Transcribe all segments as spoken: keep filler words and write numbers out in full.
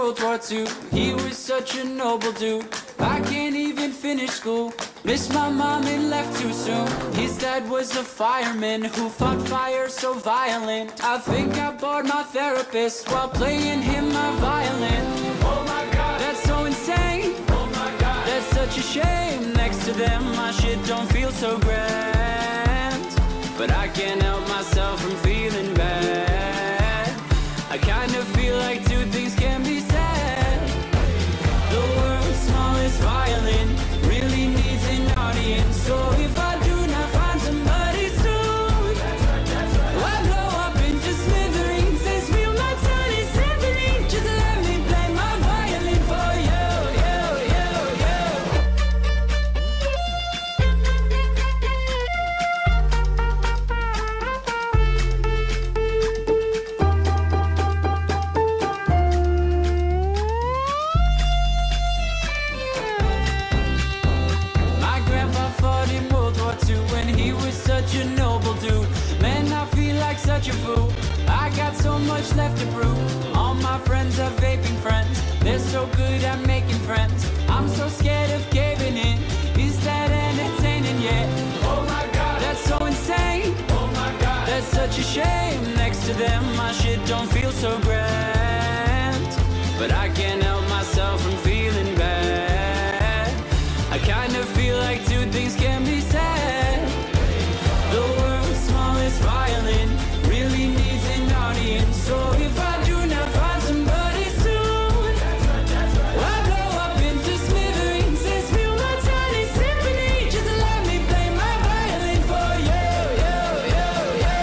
World War Two. He was such a noble dude. I can't even finish school. Missed my mom and left too soon. His dad was a fireman who fought fire so violent. I think I bored my therapist while playing him my violin. Oh my God, that's so insane. Oh my God, that's such a shame. Next to them my shit don't feel so grand, but I can't help myself from feeling bad. I kind of feel like two things can be said. The world's smallest violin really needs an audience. So if I do not find somebody soon, I blow up into smithereens and spill my tiny symphony. Just let me play my violin for you, you, you, you. My grandpa fought in World War Two and he was such a noble dude. Man, I feel like such a fool. I got so much left to prove. All my friends are vaping friends. They're so good at making friends. I'm so scared of caving in. Is that entertaining yet? Oh my God, that's so insane. Oh my God, that's such a shame. Next to them my shit don't feel so grand, but I can't help myself from feeling bad. I kind of feel like two things can be said. The world's smallest violin really needs an audience. So if I do not find somebody soon, I blow up into smithereens and spill my tiny symphony. Just let me play my violin for you, you, you, you.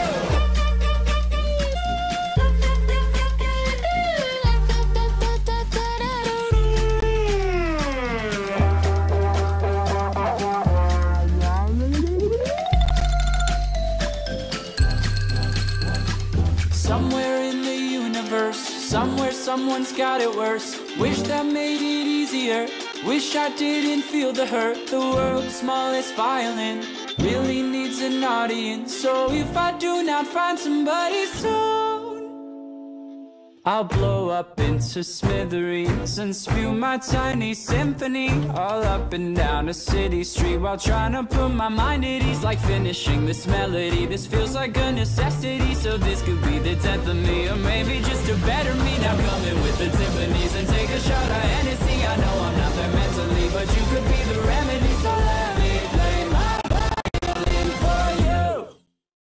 Somewhere in the universe, somewhere someone's got it worse. Wish that made it easier. Wish I didn't feel the hurt. The world's smallest violin really needs an audience. So if I do not find somebody soon, I'll blow up into smithereens and spew my tiny symphony all up and down a city street while trying to put my mind at ease. Like finishing this melody, this feels like a necessity. So this could be the death of me, or maybe just a better me. Now come in with the timpanis and take a shot of Hennessy. I know I'm not there mentally, but you could be the remedy.